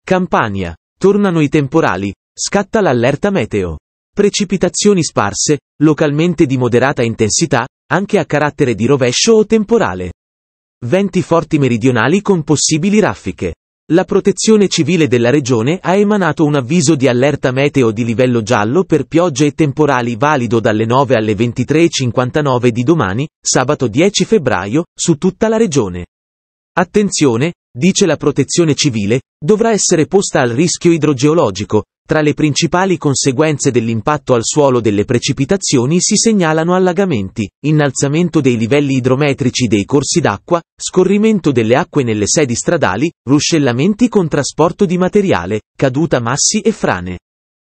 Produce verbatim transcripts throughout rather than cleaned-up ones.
Campania. Tornano i temporali, scatta l'allerta meteo. Precipitazioni sparse, localmente di moderata intensità, anche a carattere di rovescio o temporale. Venti forti meridionali con possibili raffiche. La Protezione Civile della Regione ha emanato un avviso di allerta meteo di livello giallo per piogge e temporali valido dalle nove alle ventitré e cinquantanove di domani, sabato dieci febbraio, su tutta la regione. Attenzione, dice la Protezione Civile, dovrà essere posta al rischio idrogeologico. Tra le principali conseguenze dell'impatto al suolo delle precipitazioni si segnalano allagamenti, innalzamento dei livelli idrometrici dei corsi d'acqua, scorrimento delle acque nelle sedi stradali, ruscellamenti con trasporto di materiale, caduta massi e frane.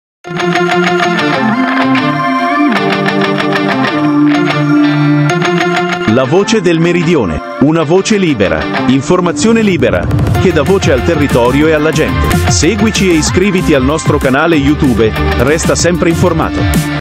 La voce del meridione, una voce libera, informazione libera, che dà voce al territorio e alla gente. Seguici e iscriviti al nostro canale YouTube, resta sempre informato.